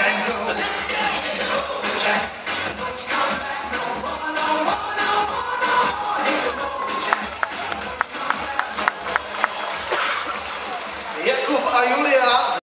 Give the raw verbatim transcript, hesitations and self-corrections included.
and go. Let's go, Jack. Don't you come back no more, no more, no more, no more. Here we go, Jack. Don't you come back no more. Jakub a Julia